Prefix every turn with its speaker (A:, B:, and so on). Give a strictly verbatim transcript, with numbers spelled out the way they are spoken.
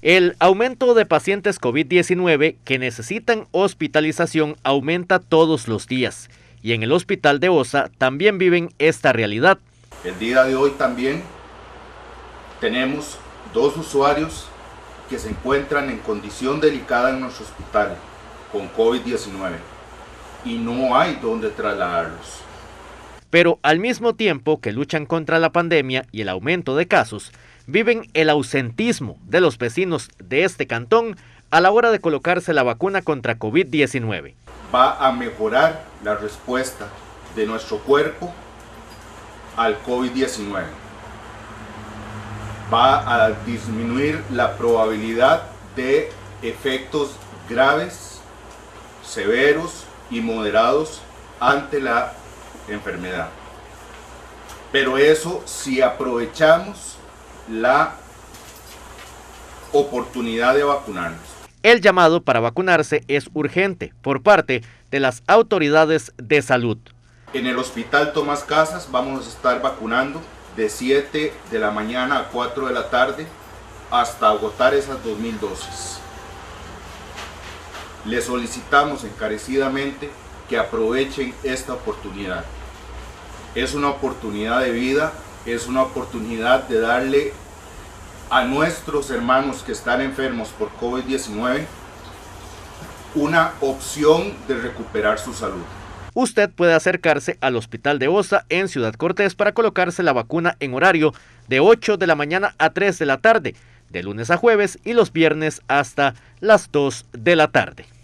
A: El aumento de pacientes COVID diecinueve que necesitan hospitalización aumenta todos los días y en el hospital de Osa también viven esta realidad.
B: El día de hoy también tenemos dos usuarios que se encuentran en condición delicada en nuestro hospital con COVID diecinueve y no hay dónde trasladarlos.
A: Pero al mismo tiempo que luchan contra la pandemia y el aumento de casos, viven el ausentismo de los vecinos de este cantón a la hora de colocarse la vacuna contra COVID diecinueve.
B: Va a mejorar la respuesta de nuestro cuerpo al COVID diecinueve. Va a disminuir la probabilidad de efectos graves, severos y moderados ante la enfermedad. Pero eso si aprovechamos la oportunidad de vacunarnos.
A: El llamado para vacunarse es urgente por parte de las autoridades de salud.
B: En el Hospital Tomás Casas vamos a estar vacunando de siete de la mañana a cuatro de la tarde hasta agotar esas dos mil dosis. Les solicitamos encarecidamente que aprovechen esta oportunidad. Es una oportunidad de vida, es una oportunidad de darle a nuestros hermanos que están enfermos por COVID diecinueve una opción de recuperar su salud.
A: Usted puede acercarse al Hospital de Osa en Ciudad Cortés para colocarse la vacuna en horario de ocho de la mañana a tres de la tarde, de lunes a jueves y los viernes hasta las dos de la tarde.